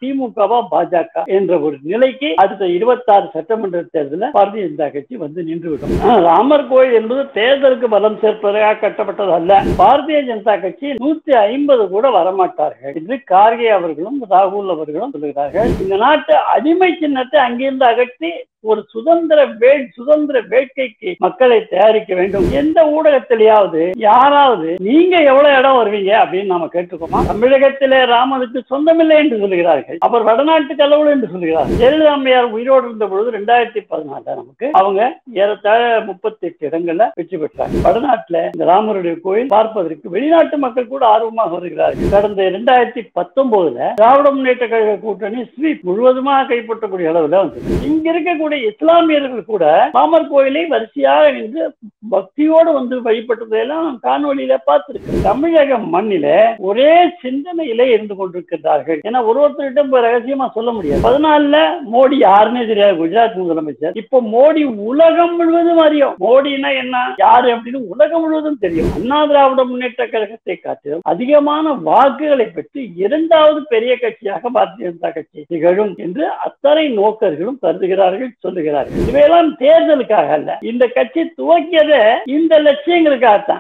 திமுகவா பாஜக என்ற ஒரு நிலைக்கு அடுத்த 26 சட்டமன்ற தேர்தலில் பாரதிய ஜனதா கட்சி வந்து நின்றுவிடும். ராமர் கோயில் என்பது தேர்தலுக்கு பலம் சேர்ப்பதற்காக கட்டப்பட்டது அல்ல. பாரதிய ஜனதா கட்சி 150 கூட வரமாட்டார்கள் என்று கார்கே அவர்களும் ராகுல் அவர்களும் சொல்லுகிறார்கள். இந்த நாட்டு அடிமை சின்னத்தை அங்கிருந்து அகற்றி ஒரு சுதந்திர வேட்கைக்கு மக்களை தயாரிக்க வேண்டும். எந்த ஊடகத்திலேயாவது யாராவது நீங்க எவ்வளவு இடம் வருவீங்க அப்படின்னு நாம கேட்டுக்கோமா? தமிழகத்திலே ராமனுக்கு சொந்தமில்லை என்று சொல்லுகிறார்கள். அவர் வடநாட்டு கடவுள் என்று சொல்லுகிறார்கள். ஜெயலலிதா அம்மையார் உயிரோடு இருந்த பொழுது 2014 நமக்கு அவங்க ஏறத்தாழ 38 இடங்கள்ல வெற்றி பெற்றாங்க. வடநாட்டுல இந்த ராமருடைய கோயில் பார்ப்பதற்கு வெளிநாட்டு மக்கள் கூட ஆர்வமாக வருகிறார்கள். கடந்த 2019 திராவிட முன்னேற்ற கழக கூட்டணி ஸ்வீப் முழுவதுமாக கைப்பற்றக்கூடிய அளவுல வந்து இங்க இருக்கக்கூடிய இஸ்லாமியர்கள் கூட ராமர் கோயிலை வரிசையாக நின்று பக்தியோடு வந்து வழிபட்டதையெல்லாம் காணொலியில பார்த்திருக்கேன். தமிழக மண்ணில ஒரே சிந்தனையிலே இருந்து கொண்டிருக்கிறார்கள். ஏன்னா ஒருத்தரிடம் ரகசியமா சொல்ல முடியாது. 14ல மோடி யாருன்னே தெரியாது, குஜராத் முதலமைச்சர். இப்போ மோடி உலகம் முழுவதும் அறியும். மோடினா என்ன யாரு அப்படின்னு உலகம் முழுவதும் தெரியும். அண்ணா திராவிட முன்னேற்ற கழகத்தை காட்டிலும் அதிகமான வாக்குகளை பெற்று 2வது பெரிய கட்சியாக பாரதிய ஜனதா கட்சி திகழும் என்று அத்தனை நோக்கர்களும் கருதுகிறார்கள், சொல்லுகிறார்கள். இவையெல்லாம் தேர்தலுக்காக அல்ல. இந்த கட்சி துவக்கியது இந்த லட்சியங்களுக்காகத்தான்.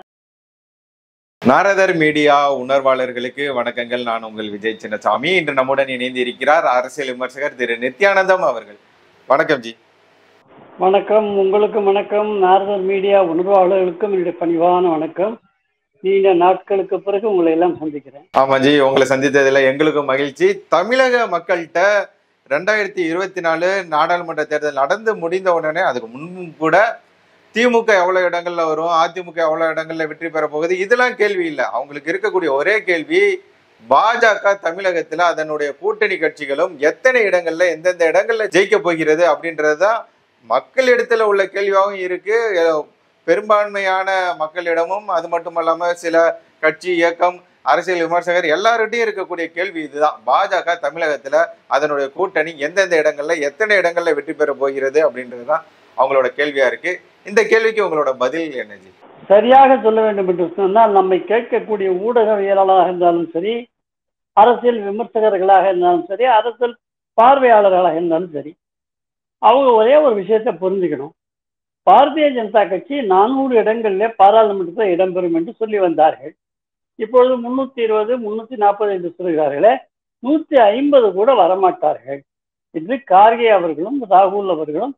நாரதர் மீடியா உணர்வாளர்களுக்கு வணக்கங்கள். நான் உங்கள் விஜய் சின்னசாமி. இன்று நம்முடன் இணைந்து இருக்கிறார் அரசியல் விமர்சகர் திரு நித்யானந்தம் அவர்கள். வணக்கம் ஜி. வணக்கம். உங்களுக்கும் வணக்கம். நாரதர் மீடியா உணர்வாளர்களுக்கும் என்னுடைய பணிவான வணக்கம். நீண்ட நாட்களுக்கு பிறகு உங்களை எல்லாம் சந்திக்கிறேன். ஆமா ஜி, உங்களை சந்தித்ததுல எங்களுக்கும் மகிழ்ச்சி. தமிழக மக்கள்கிட்ட 2024 நாடாளுமன்ற தேர்தல் நடந்து முடிந்த உடனே அதுக்கு முன்பும் கூட திமுக எவ்வளவு இடங்கள்ல வரும், அதிமுக எவ்வளவு இடங்கள்ல வெற்றி பெற போகுது, இதெல்லாம் கேள்வி இல்லை. அவங்களுக்கு இருக்கக்கூடிய ஒரே கேள்வி பாஜக தமிழகத்துல அதனுடைய கூட்டணி கட்சிகளும் எத்தனை இடங்கள்ல எந்தெந்த இடங்கள்ல ஜெயிக்க போகிறது அப்படின்றதுதான் மக்களிடத்துல உள்ள கேள்வியாகவும் இருக்கு. பெரும்பான்மையான மக்களிடமும், அது மட்டும் இல்லாம சில கட்சி இயக்கம் அரசியல் விமர்சகர் எல்லார்கிட்டையும் இருக்கக்கூடிய கேள்வி இதுதான். பாஜக தமிழகத்துல அதனுடைய கூட்டணி எந்தெந்த இடங்கள்ல எத்தனை இடங்கள்ல வெற்றி பெற போகிறது அப்படின்றதுதான் அவங்களோட கேள்வியா இருக்கு. இந்த கேள்விக்கு உங்களோட பதில் என்ன ஜி? சரியாக சொல்ல வேண்டும் என்று சொன்னால், நம்மை கேட்கக்கூடிய ஊடகவியலாளராக இருந்தாலும் சரி, அரசியல் விமர்சகர்களாக இருந்தாலும் சரி, அரசியல் பார்வையாளர்களாக இருந்தாலும் சரி, அவங்க ஒரே ஒரு விஷயத்தை புரிஞ்சுக்கணும். பாரதிய ஜனதா கட்சி 400 இடங்களிலே பாராளுமன்றத்தில் இடம்பெறும் என்று சொல்லி வந்தார்கள். இப்பொழுது 320 340 என்று சொல்கிறார்களே, 150 கூட வரமாட்டார்கள் என்று கார்கே அவர்களும் ராகுல் அவர்களும்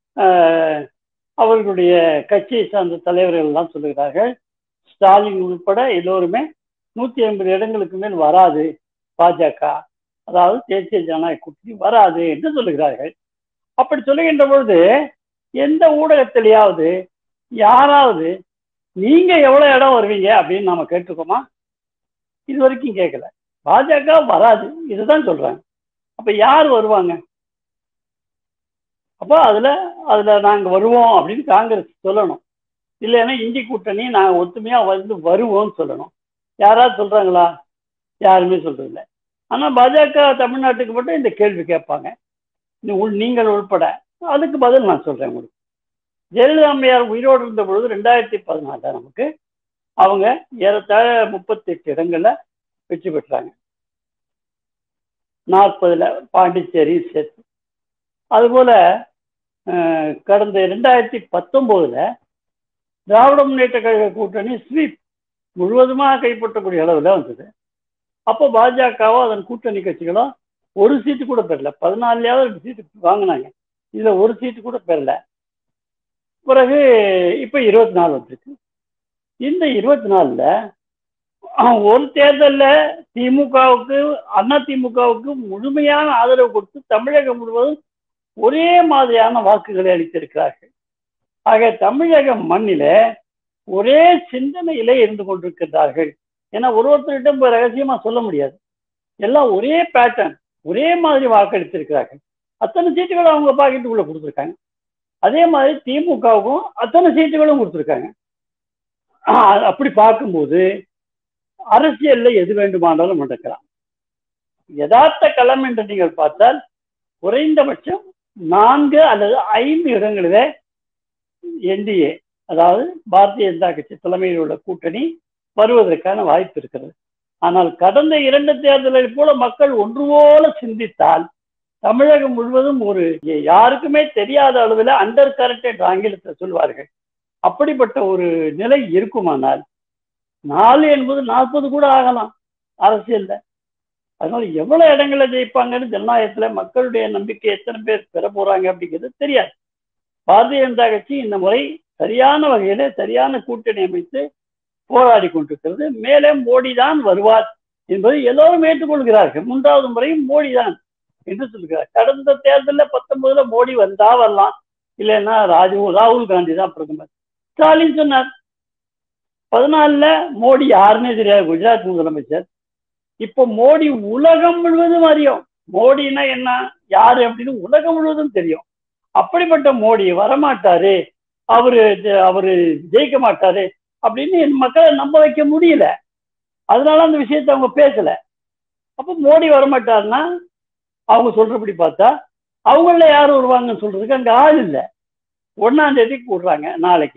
அவர்களுடைய கட்சியை சார்ந்த தலைவர்கள் எல்லாம் சொல்லுகிறார்கள். ஸ்டாலின் உட்பட எல்லோருமே 150 இடங்களுக்கு மேல் வராது, பாஜக அதாவது தேசிய ஜனநாயக கூட்டணி வராது என்று சொல்லுகிறார்கள். அப்படி சொல்லுகின்ற பொழுது எந்த ஊடகத்திலேயாவது யாராவது நீங்க எவ்வளவு இடம் வருவீங்க அப்படின்னு நாம கேட்டுக்கோமா? இது வரைக்கும் கேட்கல. பாஜக வராது இதுதான் சொல்றாங்க. அப்ப யார் வருவாங்க? அப்போ அதுல நாங்க வருவோம் அப்படின்னு காங்கிரஸ் சொல்லணும். இல்லைன்னா இந்தி கூட்டணி நாங்க ஒத்துமையா வந்து வருவோம்னு சொல்லணும். யாராவது சொல்றாங்களா? யாருமே சொல்றது இல்லை. ஆனா பாஜக தமிழ்நாட்டுக்கு மட்டும் இந்த கேள்வி கேட்பாங்க, நீங்கள் உள்பட. அதுக்கு பதில் நான் சொல்றேன் உங்களுக்கு. ஜெயலலிதா அம்மையார் உயிரோடு இருந்த பொழுது 2014 நமக்கு அவங்க ஏறத்தாழ 38 இடங்கள்ல வெற்றி பெற்றாங்க. 40ல பாண்டிச்சேரி சேர்த்து. அதுபோல கடந்த 2019 திராவிட முன்னேற்ற கழக கூட்டணி ஸ்வீப் முழுவதுமாக கைப்பற்றக்கூடிய அளவில் வந்தது. அப்போ பாஜகவோ அதன் கூட்டணி கட்சிகளோ ஒரு சீட்டு கூட பெறல. 14வது சீட்டு வாங்கினாங்க, இதுல ஒரு சீட்டு கூட பெறல. பிறகு இப்ப 24 வந்திருக்கு. இந்த 24ல ஒரு தேர்தல்ல திமுகவுக்கு அதிமுகவுக்கு முழுமையான ஆதரவு கொடுத்து தமிழகம் முழுவதும் ஒரே மாதிரியான வாக்குகளை அளித்திருக்கிறார்கள். ஆக தமிழக மண்ணில ஒரே சிந்தனையிலே இருந்து கொண்டிருக்கிறார்கள். ஏன்னா ஒருத்தரிடம் ரகசியமா சொல்ல முடியாது. எல்லாம் ஒரே பேட்டர்ன், ஒரே மாதிரி வாக்களித்திருக்கிறார்கள். அத்தனை சீட்டுகளும் அவங்க பாக்கெட்டுக்குள்ள கொடுத்துருக்காங்க. அதே மாதிரி திமுகவுக்கும் அத்தனை சீட்டுகளும் கொடுத்துருக்காங்க. அப்படி பார்க்கும்போது அரசியல்ல எது வேண்டுமானாலும் நடக்கலாம். யதார்த்த களம் என்று நீங்கள் பார்த்தால் குறைந்தபட்சம் 4 அல்லது 5 இடங்களிலே என்டிஏ அதாவது பாரதிய ஜனதா கட்சி தலைமையில் உள்ள கூட்டணி வருவதற்கான வாய்ப்பு இருக்கிறது. ஆனால் கடந்த 2 தேர்தல்கள் போல மக்கள் ஒன்று போல சிந்தித்தால் தமிழகம் முழுவதும் ஒரு யாருக்குமே தெரியாத அளவில் அண்டர் கரண்ட் என்று ஆங்கிலத்தில் சொல்வார்கள், அப்படிப்பட்ட ஒரு நிலை இருக்குமானால் 4 என்பது 40 கூட ஆகலாம் அரசியல்ல. அதனால எவ்வளவு இடங்களை ஜெயிப்பாங்கன்னு ஜனநாயகத்துல மக்களுடைய நம்பிக்கை எத்தனை பேர் பெற போறாங்க அப்படிங்கிறது தெரியாது. பாரதிய ஜனதா கட்சி இந்த முறை சரியான வகையில சரியான கூட்டணி அமைத்து போராடி கொண்டிருக்கிறது. மேலே மோடி தான் வருவார் என்பதை எல்லோரும் ஏற்றுக்கொள்கிறார்கள். 3வது முறையும் மோடி தான் என்று சொல்கிறார். கடந்த தேர்தலில் 19ல மோடி வந்தா வரலாம், இல்லைன்னா ராகுல் காந்தி தான் பிரதமர். ஸ்டாலின் சொன்னார். 14ல மோடி யாருன்னே தெரியாது, குஜராத் முதலமைச்சர். இப்போ மோடி உலகம் முழுவதும் அறியும். மோடினா என்ன, யாரு அப்படின்னு உலகம் முழுவதும் தெரியும். அப்படிப்பட்ட மோடி வரமாட்டாரு, அவரு ஜெயிக்க மாட்டாரு அப்படின்னு என் மக்களை நம்ப வைக்க முடியல. அதனால அந்த விஷயத்தை அவங்க பேசல. அப்போ மோடி வரமாட்டாருன்னா அவங்க சொல்றபடி பார்த்தா அவங்கள யார் வருவாங்கன்னு சொல்றதுக்கு அங்க ஆள் இல்லை. 1ஆம் தேதி கூடுறாங்க,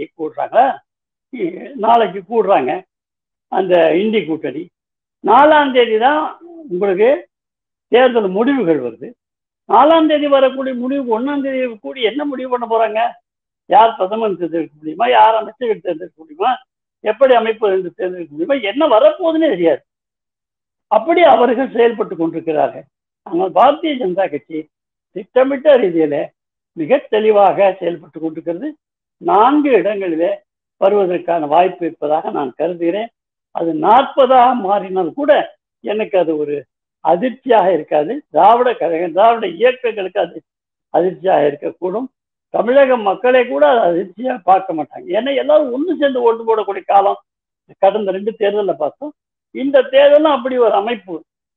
நாளைக்கு கூடுறாங்க அந்த இந்தி கூட்டணி. 4ஆம் தேதி தான் உங்களுக்கு தேர்தல் முடிவுகள் வருது. 4ஆம் தேதி வரக்கூடிய முடிவு 1ஆம் தேதி கூடி என்ன முடிவு பண்ண போறாங்க? யார் பிரதமர் தேர்ந்தெடுக்க முடியுமா, யார் அமைச்சர்கள் தேர்ந்தெடுக்க முடியுமா, எப்படி அமைப்பு தேர்ந்தெடுக்க முடியுமா, என்ன வரப்போகுதுன்னு தெரியாது. அப்படி அவர்கள் செயல்பட்டு கொண்டிருக்கிறார்கள். ஆனால் பாரதிய ஜனதா கட்சி திட்டமிட்ட ரீதியில மிக தெளிவாக செயல்பட்டு கொண்டிருக்கிறது. 4 இடங்களிலே வருவதற்கான வாய்ப்பு இருப்பதாக நான் கருதுகிறேன். அது 40ஆக மாறினால் கூட எனக்கு அது ஒரு அதிர்ச்சியாக இருக்காது. திராவிட இயக்கங்களுக்கு அது அதிர்ச்சியாக இருக்கக்கூடும். தமிழக மக்களை கூட அது அதிர்ச்சியாக பார்க்க மாட்டாங்க. ஏன்னா எல்லாரும் ஒன்று சேர்ந்து ஓட்டு போடக்கூடிய காலம் கடந்த 2 தேர்தலில் பார்த்தோம். இந்த தேர்தலும் அப்படி ஒரு அமைப்பு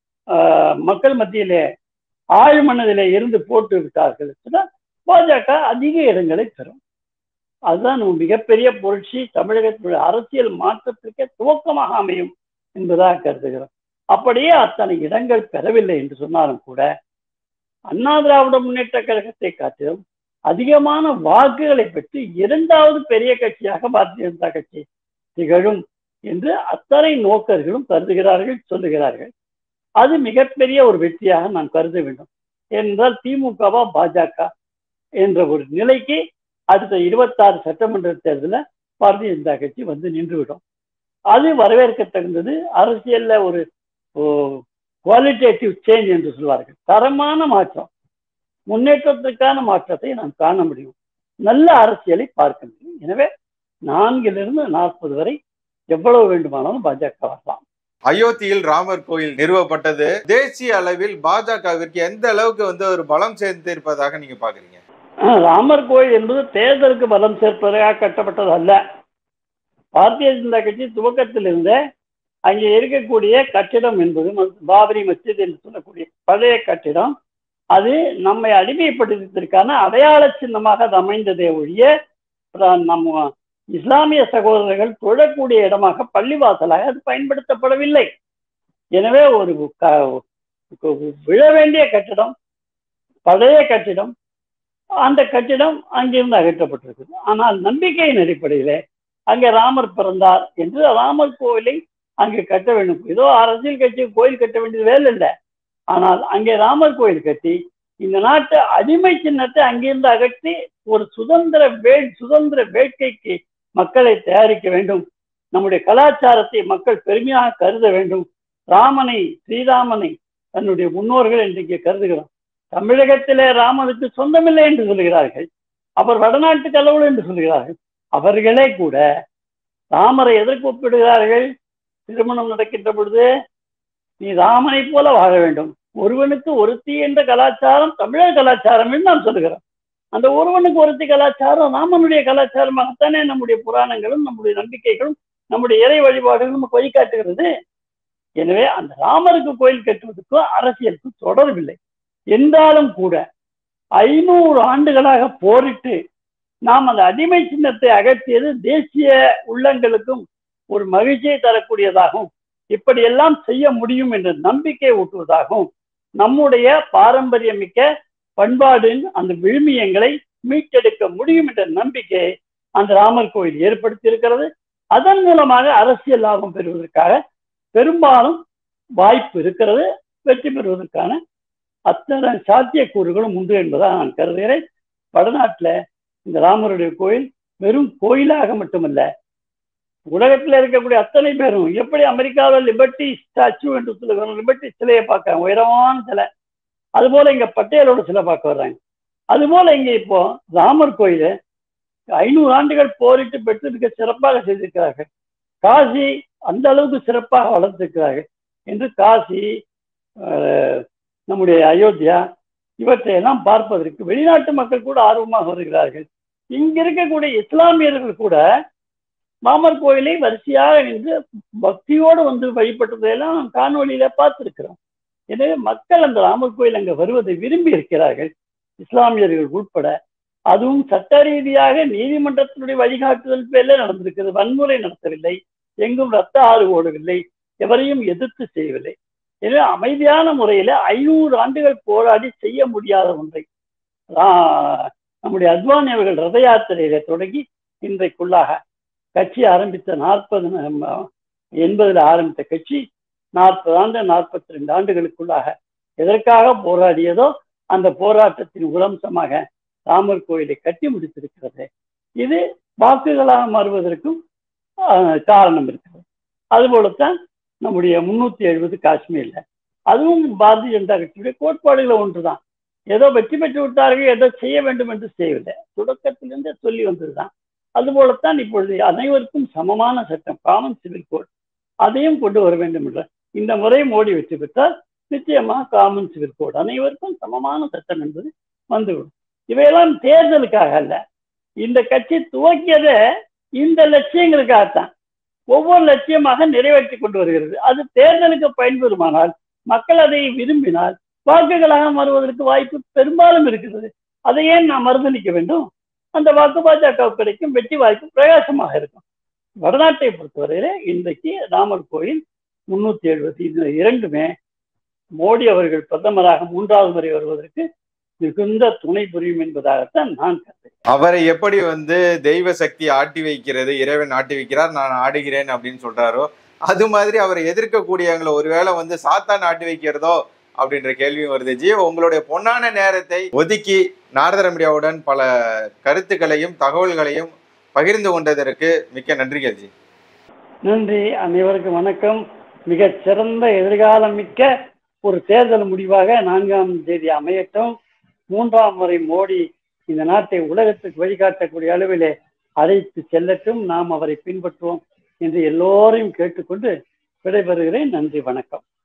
மக்கள் மத்தியிலே ஆழ்மனதிலே இருந்து போட்டு விட்டார்கள். பாஜக அதிக இடங்களை பெறும். அதுதான் மிகப்பெரிய புரட்சி, தமிழகத்தினுடைய அரசியல் மாற்றத்திற்கே துவக்கமாக அமையும் என்பதாக கருதுகிறோம். அப்படியே அத்தனை இடங்கள் பெறவில்லை என்று சொன்னாலும் கூட அண்ணா திராவிட முன்னேற்ற கழகத்தை காட்டிலும் அதிகமான வாக்குகளை பெற்று 2வது பெரிய கட்சியாக பாரதிய ஜனதா கட்சி திகழும் என்று அத்தனை நோக்கர்களும் கருதுகிறார்கள், சொல்லுகிறார்கள். அது மிகப்பெரிய ஒரு வெற்றியாக நான் கருத வேண்டும். ஏனென்றால் திமுகவா பாஜக என்ற ஒரு நிலைக்கு அடுத்த 26 சட்டமன்ற தேர்தலில் பாரதிய ஜனதா கட்சி வந்து நின்றுவிடும். அது வரவேற்க தகுந்தது. அரசியல்ல ஒரு குவாலிட்டேட்டிவ் சேஞ்ச் என்று சொல்வார்கள், தரமான மாற்றம், முன்னேற்றத்திற்கான மாற்றத்தை நாம் காண முடியும், நல்ல அரசியலை பார்க்க முடியும். எனவே 4லிருந்து 40 வரை எவ்வளவு வேண்டுமானாலும் பாஜக வரலாம். அயோத்தியில் ராமர் கோயில் நிறுவப்பட்டது தேசிய அளவில் பாஜகவிற்கு எந்த அளவுக்கு வந்து ஒரு பலம் சேர்ந்து இருப்பதாக நீங்க பாக்குறீங்க? ராமர் கோயில் என்பது தேர்தலுக்கு பலம் சேர்ப்பதற்காக கட்டப்பட்டது அல்ல. பாரதிய ஜனதா கட்சி துவக்கத்திலிருந்தே அங்கே இருக்கக்கூடிய கட்டிடம் என்பது பாபரி மஸ்ஜித் என்று சொல்லக்கூடிய பழைய கட்டிடம், அது நம்மை அடிமைப்படுத்துவதற்கான அடையாள சின்னமாக அது அமைந்ததே ஒழிய நம்ம இஸ்லாமிய சகோதரர்கள் தொழக்கூடிய இடமாக பள்ளிவாசலாக அது பயன்படுத்தப்படவில்லை. எனவே ஒரு விழ வேண்டிய கட்டிடம், பழைய கட்டிடம், அந்த கட்டிடம் அங்கிருந்து அகற்றப்பட்டிருக்குது. ஆனால் நம்பிக்கையின் அடிப்படையிலே அங்கே ராமர் பிறந்தார் என்று ராமர் கோவிலை அங்கே கட்ட வேண்டும். ஏதோ அரசியல் கட்சி கோயில் கட்ட வேண்டியது வேலை இல்லை. ஆனால் அங்கே ராமர் கோயில் கட்டி இந்த நாட்டு அடிமை சின்னத்தை அங்கிருந்து அகற்றி ஒரு சுதந்திர வேட்கைக்கு மக்களை தயாரிக்க வேண்டும். நம்முடைய கலாச்சாரத்தை மக்கள் பெருமையாக கருத வேண்டும். ஸ்ரீராமனை தன்னுடைய முன்னோர்கள் இன்றைக்கு கருதுகிறோம். தமிழகத்திலே ராமனுக்கு சொந்தமில்லை என்று சொல்கிறார்கள், அவர் வடநாட்டு கடவுள் என்று சொல்கிறார்கள். அவர்களே கூட ராமரை எதற்கு ஒப்பிடுகிறார்கள்? திருமணம் நடக்கின்ற பொழுது நீ ராமனை போல வாழ வேண்டும், ஒருவனுக்கு ஒருத்தி என்ற கலாச்சாரம் தமிழக கலாச்சாரம் என்று நாம் சொல்லுகிறோம். அந்த ஒருவனுக்கு ஒருத்தி கலாச்சாரம் ராமனுடைய கலாச்சாரமாகத்தானே நம்முடைய புராணங்களும் நம்முடைய நம்பிக்கைகளும் நம்முடைய இறை வழிபாடுகளும் நமக்கு வழிகாட்டுகிறது. எனவே அந்த ராமருக்கு கோயில் கட்டுவதற்கும் அரசியலுக்கும் தொடர்பில்லை. என்றாலும் கூட 500 ஆண்டுகளாக போரிட்டு நாம் அந்த அடிமை சின்னத்தை அகற்றியது தேசிய உள்ளங்களுக்கும் ஒரு மகிழ்ச்சியை தரக்கூடியதாகவும் இப்படியெல்லாம் செய்ய முடியும் என்ற நம்பிக்கை ஊட்டுவதாகவும் நம்முடைய பாரம்பரியமிக்க பண்பாடின் அந்த விழுமியங்களை மீட்டெடுக்க முடியும் என்ற நம்பிக்கையை அந்த ராமர் கோயில் ஏற்படுத்தி இருக்கிறது. அதன் மூலமாக அரசியல் லாபம் பெறுவதற்காக பெரும்பாலும் வாய்ப்பு இருக்கிறது. வெற்றி பெறுவதற்கான அத்தனை சாத்தியக்கூறுகளும் உண்டு என்பதாக நான் கருதுகிறேன். வடநாட்டில் இந்த ராமருடைய கோயில் வெறும் கோயிலாக மட்டுமல்ல, உலகத்தில் இருக்கக்கூடிய அத்தனை பேரும் எப்படி அமெரிக்காவில் லிபர்ட்டி ஸ்டாச்சு என்று சொல்லுகிறாங்க, லிபர்ட்டி சிலையை பார்க்க உயரமான சிலை, அதுபோல இங்க பட்டேலோட சிலை பார்க்க வர்றாங்க. அதுபோல இங்க இப்போ ராமர் கோயில 500 ஆண்டுகள் போரிட்டு பெற்றிருக்க சிறப்பாக செய்திருக்கிறார்கள். காசி அந்த அளவுக்கு சிறப்பாக வளர்த்திருக்கிறார்கள் என்று காசி, நம்முடைய அயோத்தியா இவற்றையெல்லாம் பார்ப்பதற்கு வெளிநாட்டு மக்கள் கூட ஆர்வமாக வருகிறார்கள். இங்க இருக்கக்கூடிய இஸ்லாமியர்கள் கூட ராமர் கோயிலை வரிசையாக நின்று பக்தியோடு வந்து வழிபட்டதையெல்லாம் காணொலியில பார்த்திருக்கிறோம். எனவே மக்கள் அந்த ராமர் கோயில் அங்க வருவதை விரும்பி இருக்கிறார்கள், இஸ்லாமியர்கள் உட்பட. அதுவும் சட்ட ரீதியாக நீதிமன்றத்தினுடைய வழிகாட்டுதல் பேர்ல நடந்திருக்கிறது. வன்முறை நடத்தவில்லை, எங்கும் ரத்த ஆறு ஓடவில்லை, எவரையும் எதிர்த்து செய்யவில்லை. எனவே அமைதியான முறையில 500 ஆண்டுகள் போராடி செய்ய முடியாத ஒன்றை நம்முடைய அத்வானி அவர்கள் ரத யாத்திரையில தொடங்கி இன்றைக்குள்ளாக கட்சி ஆரம்பித்த 80 ஆரம்பித்த கட்சி 40 ஆண்டு 42 ஆண்டுகளுக்குள்ளாக எதற்காக போராடியதோ அந்த போராட்டத்தின் உரம்சமாக ராமர் கோயிலை கட்டி முடித்திருக்கிறது. இது வாக்குகளாக மாறுவதற்கும் காரணம் இருக்கிறது. அதுபோலத்தான் நம்முடைய 370 காஷ்மீர்ல, அதுவும் பாரதிய ஜனதா கட்சியுடைய கோட்பாடுகள் ஒன்றுதான். ஏதோ வெற்றி பெற்று விட்டார்கள், ஏதோ செய்ய வேண்டும் என்று செய்யவில்லை, தொடக்கத்திலிருந்தே சொல்லி வந்ததுதான். அதுபோலத்தான் இப்பொழுது அனைவருக்கும் சமமான சட்டம், காமன் சிவில் கோட், அதையும் கொண்டு வர வேண்டும் என்ற இந்த முறை மோடி வெற்றி பெற்றால் நிச்சயமாக காமன் சிவில் கோட், அனைவருக்கும் சமமான சட்டம் என்பது வந்துவிடும். இவையெல்லாம் தேர்தலுக்காக அல்ல. இந்த கட்சி துவக்கியதே இந்த லட்சியங்களுக்காகத்தான். ஒவ்வொரு லட்சியமாக நிறைவேற்றி கொண்டு வருகிறது. அது தேர்தலுக்கு பயன்பெறுமானால், மக்கள் அதை விரும்பினால் வாக்குகளாக மாறுவதற்கு வாய்ப்பு பெரும்பாலும் இருக்கிறது. அதை ஏன் நாம் மறுதளிக்க வேண்டும்? அந்த வாக்கு பாஜக கிடைக்கும், வெற்றி வாய்ப்பு பிரகாசமாக இருக்கும். வடநாட்டை பொறுத்தவரையில இன்றைக்கு ராமர் கோயில் 370 இந்த இரண்டுமே மோடி அவர்கள் பிரதமராக 3வது முறை வருவதற்கு மிகுந்த துணை புரியும் என்பதாகத்தான் நான் கருதுகிறேன். அவரை எப்படி தெய்வ சக்தி ஆட்டி வைக்கிறது, இறைவன் ஆட்டி வைக்கிறார், நான் ஆடுகிறேன் அப்படின்னு சொல்றாரோ, அது மாதிரி அவரை எதிர்க்கக்கூடியவங்களை ஒருவேளை சாத்தான் ஆட்டி வைக்கிறதோ அப்படின்ற கேள்வியும் வருது. ஜி, உங்களுடைய பொன்னான நேரத்தை ஒதுக்கி நாரதர மீடியாவுடன் பல கருத்துக்களையும் தகவல்களையும் பகிர்ந்து கொண்டதற்கு மிக்க நன்றிகள் ஜி. நன்றி, அனைவருக்கும் வணக்கம். மிக சிறந்த எதிர்காலம் மிக்க ஒரு தேர்தல் முடிவாக 4ஆம் தேதி அமையட்டும். 3ஆம் முறை மோடி இந்த நாட்டை உலகத்துக்கு வழிகாட்டக்கூடிய அளவிலே அழைத்து செல்லட்டும். நாம் அவரை பின்பற்றுவோம் என்று எல்லோரையும் கேட்டுக்கொண்டு விடைபெறுகிறேன். நன்றி, வணக்கம்.